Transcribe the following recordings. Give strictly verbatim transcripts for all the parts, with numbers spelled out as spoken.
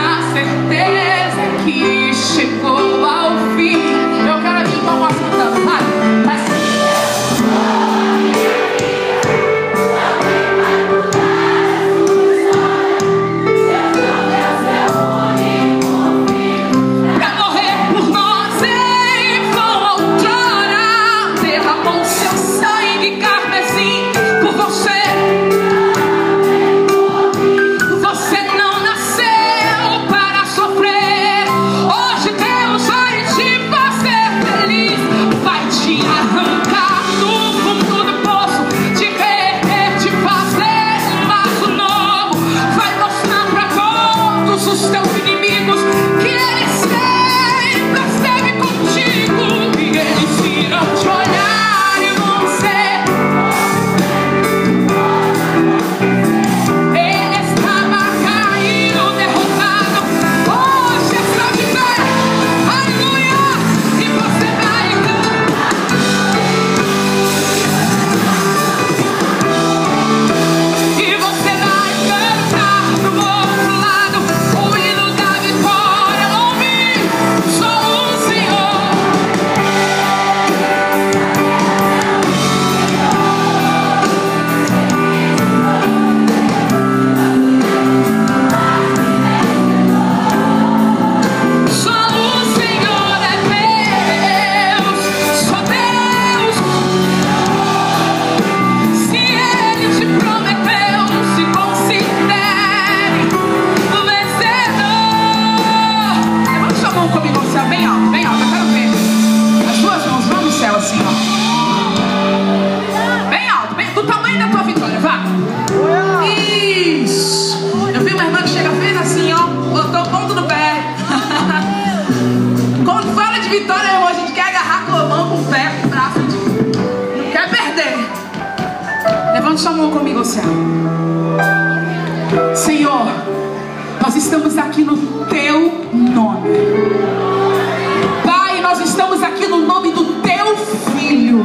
Levante sua mão comigo ao céu. Senhor, nós estamos aqui no Teu nome. Pai, nós estamos aqui no nome do Teu Filho.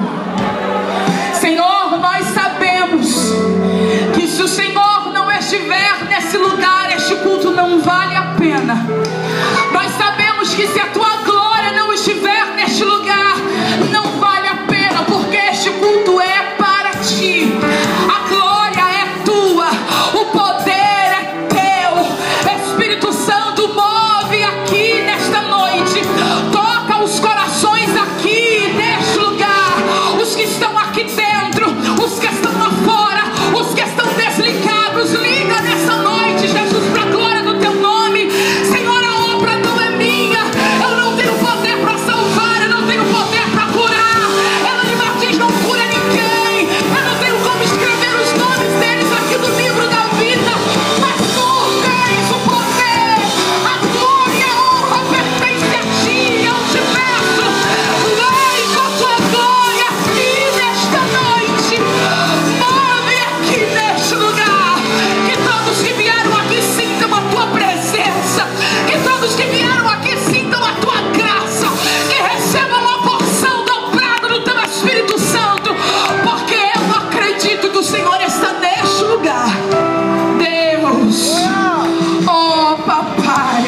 Senhor, nós sabemos que se o Senhor não estiver nesse lugar, este culto não vale a pena. Nós sabemos que se a Tua glória não estiver neste lugar, não vale a pena, porque este culto é para Ti. A glória é Tua, o poder é Teu. Espírito Santo, move aqui nesta noite. Toca os corações aqui neste lugar. Os que estão aqui dentro, os que estão lá fora, os que estão desligados. Liga nessa noite, Jesus, para a glória do Teu nome. Senhor, a obra não é minha. Eu não tenho poder para salvar, eu não tenho poder para curar. Ela Martins não cura ninguém. Eu não tenho como escrever os nomes deles aqui no livro da vida. Mas Tu tens o poder. A glória e a honra pertence a Ti. Eu te peço, vem com a Tua glória aqui nesta noite. Move aqui neste lugar. Que todos que vieram aqui sintam a Tua presença. Que todos que vieram aqui sintam a Tua graça. Que recebam a porção dobrada do Teu Espírito Santo. Porque eu acredito que o Senhor está neste lugar. Deus, oh papai,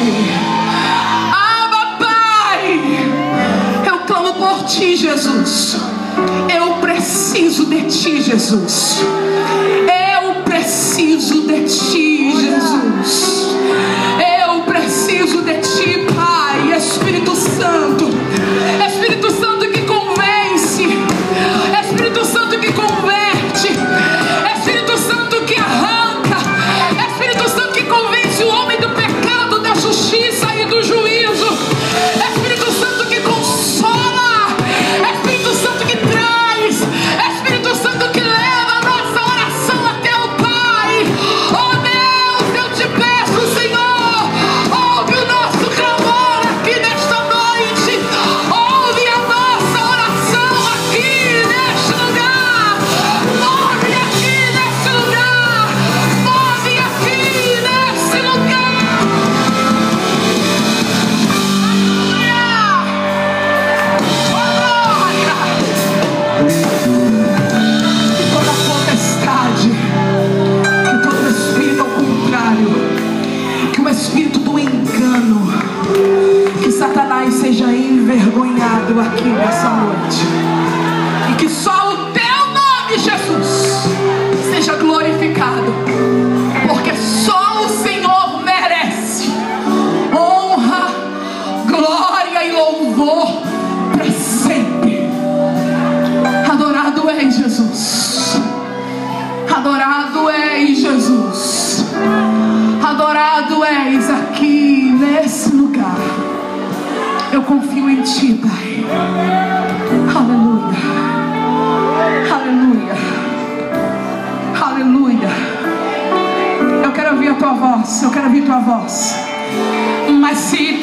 ah papai, eu clamo por Ti, Jesus. Eu preciso de Ti, Jesus. Eu preciso de Ti, Jesus. Eu preciso de Ti, Pai. Espírito Santo, Espírito Santo que convence, Espírito Santo que converte, Espírito Santo que arranca, Espírito Santo que convence o homem do pecado, da justiça e do juízo, Espírito Santo que consola, Espírito Santo que traz, Espírito Santo que leva a nossa oração até envergonhado aqui nessa noite. E que só o teu nome, Jesus, seja glorificado, porque só o Senhor merece honra, glória e louvor para sempre. Adorado é Jesus, adorado és Jesus, adorado és aqui nesse lugar. Eu confio em Ti, Pai. Aleluia, aleluia, aleluia. Eu quero ouvir a Tua voz, eu quero ouvir Tua voz. Mas se